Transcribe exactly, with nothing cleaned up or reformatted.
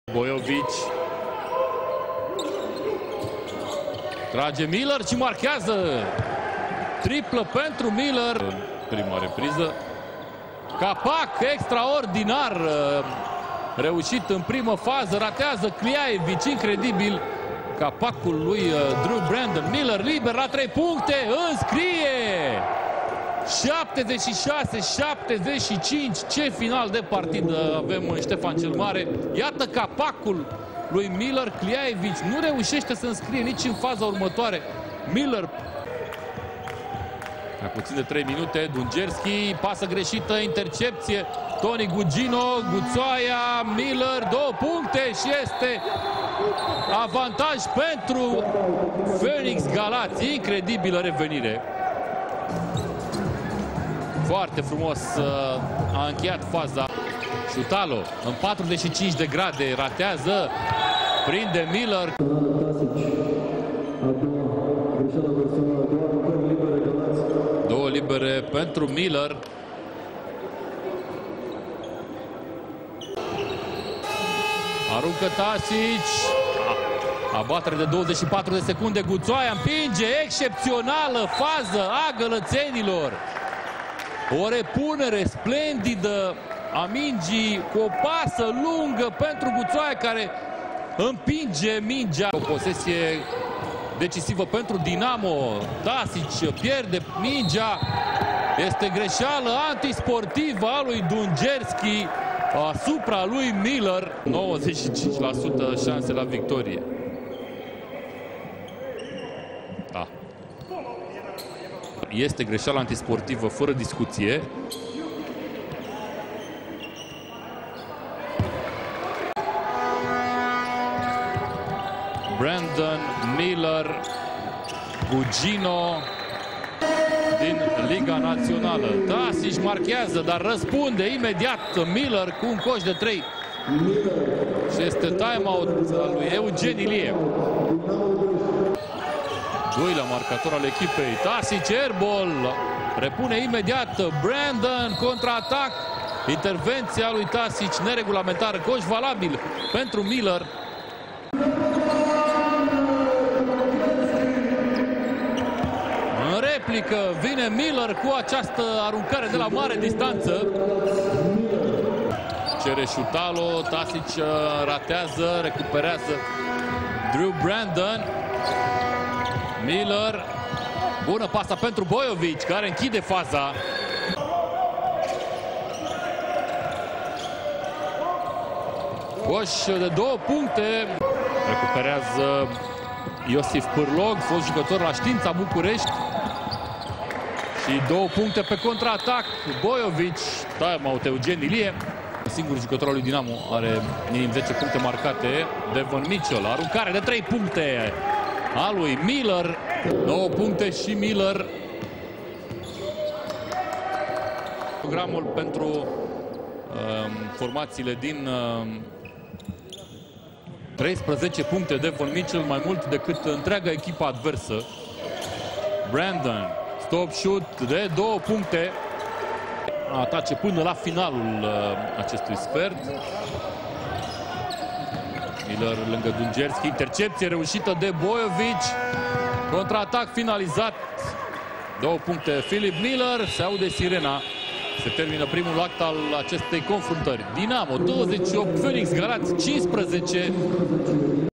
Bojovic trage Miller și marchează. Triplă pentru Miller. Prima repriză. Capac extraordinar reușit în primă fază. Ratează Kliaevic, incredibil. Capacul lui Drew Brandon. Miller liber la trei puncte. Înscrie! șaptezeci și șase șaptezeci și cinci. Ce final de partidă avem în Ștefan cel Mare. Iată capacul lui Miller. Kliaevic nu reușește să înscrie nici în faza următoare. Miller. Mai puțin de trei minute. Dungerski, pasă greșită, intercepție. Toni Gugino, Guțoaia, Miller, două puncte și este avantaj pentru Phoenix Galați. Incredibilă revenire. Foarte frumos a încheiat faza. Șutalo în patruzeci și cinci de grade, ratează, prinde Miller. Două libere pentru Miller. Aruncă Tasic. Abatere de douăzeci și patru de secunde. Guțoaia împinge. Excepțională fază a gălățenilor. O repunere splendidă a mingii cu o pasă lungă pentru Guțoaia, care împinge mingea. O posesie decisivă pentru Dinamo. Tasic pierde mingea. Este greșeală antisportivă a lui Dungerski asupra lui Miller. nouăzeci și cinci la sută șanse la victorie. Da. Este greșeală antisportivă fără discuție. Brandon, Miller, Gugino din Liga Națională. Tasic marchează, dar răspunde imediat Miller cu un coș de trei. Și este time-out al lui Eugen Ilie. Doilea marcator al echipei. Tasic, airball. Repune imediat Brandon, contraatac. Intervenția lui Tasic neregulamentară. Coș valabil pentru Miller. În replică vine Miller cu această aruncare de la mare distanță. Cere Șutalo, Tasic ratează, recuperează Drew Brandon. Miller, bună pasa pentru Bojovic, care închide faza. Coș de două puncte. Recuperează Iosif Pârlog, fost jucător la Știința București. Și două puncte pe contraatac. Bojovic, time-out Eugen Ilie. Singurul jucător al lui Dinamo are minim zece puncte marcate. Devon Mitchell, aruncare de trei puncte a lui Miller. nouă puncte și Miller. Programul pentru um, formațiile din um, treisprezece puncte. Devon Mitchell, mai mult decât întreaga echipă adversă. Brandon, stop shoot de două puncte. Atace până la finalul uh, acestui sfert. Miller lângă Dungerski. Intercepție reușită de Bojovic. Contraatac finalizat. Două puncte Filip Miller. Se aude sirena. Se termină primul act al acestei confruntări. Dinamo douăzeci și opt, Phoenix Galați cincisprezece.